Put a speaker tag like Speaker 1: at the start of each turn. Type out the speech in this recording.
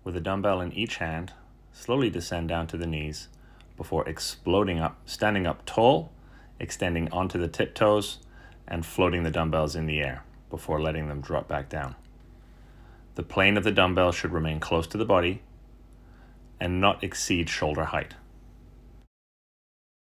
Speaker 1: With a dumbbell in each hand, slowly descend down to the knees before exploding up, standing up tall, extending onto the tiptoes, and floating the dumbbells in the air before letting them drop back down. The plane of the dumbbell should remain close to the body and not exceed shoulder height.